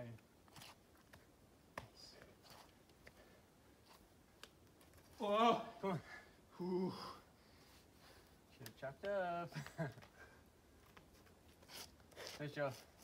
Whoa. Come on. Ooh. Should have chopped up. Nice job.